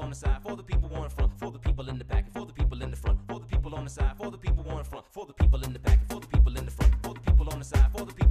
on the side, for the people on the front, for the people in the back, and for the people in the front, for the people on the side, for the people on the front, for the people in the back, and for the people in the front, for the people on the side, for the people